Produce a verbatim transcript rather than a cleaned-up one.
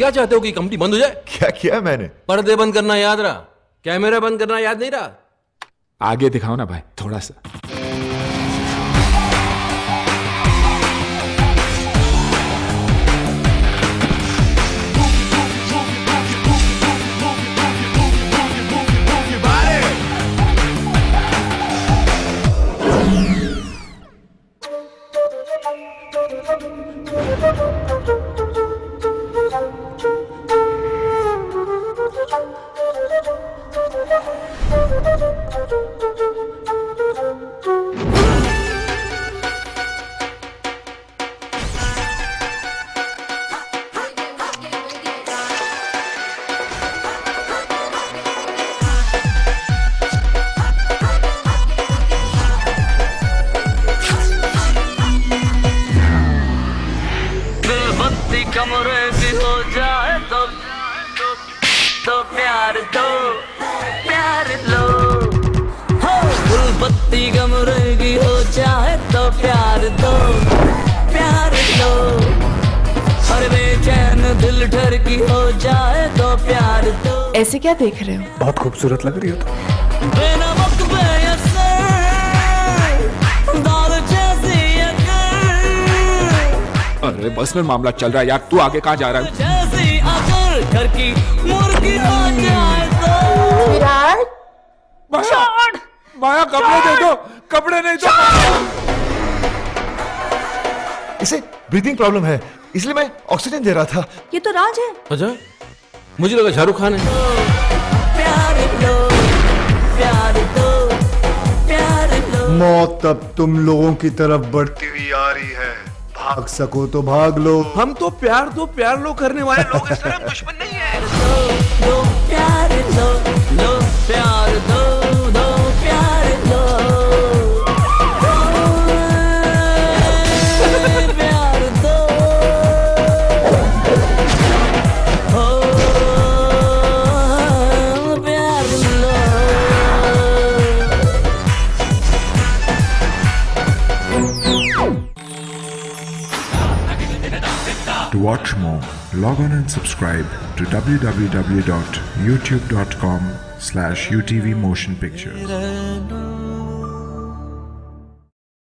क्या चाहते हो कि कंपनी बंद हो जाए? क्या किया मैंने? पर्दे बंद करना याद रहा, कैमरा बंद करना याद नहीं रहा। आगे दिखाओ ना भाई थोड़ा सा। कमरे की हो जाए तो तो प्यार दो प्यार लो हो। फुल बत्ती कमरे की हो जाए तो प्यार दो प्यार लो। हर बेचैन दिल ठर की हो जाए तो प्यार दो। ऐसे क्या देख रहे हो? बहुत खूबसूरत लग रही हो तुम। बेनमक बेअसर दाल जैसी अरे बस में मामला चल रहा है यार, तू आगे कहाँ जा रहा है? जैसी अगर घर की मुर्गी हो जाए तो। विराट, माया, माया कपड़े दे दो, कपड़े नहीं तो। इसे ब्रीदिंग प्रॉब्लम है, इसलिए मैं ऑक्सीजन दे रहा था। ये तो राज है। अच्छा, मुझे लगा शाहरुख खान है। प्यार लो प्यार दो प्यार लो। मौत अब तुम लोगों की तरफ बढ़ती हुई आ रही है, भाग सको तो भाग लो। हम तो प्यार दो प्यार लो करने वाले लोग हैं सर, हम दुश्मन नहीं है। दो दो प्यार लो लो प्यार दो दो प्यार लो प्यार दो हो प्यार लो। To watch more, log on and subscribe to w w w dot youtube dot com slash u t v motion pictures.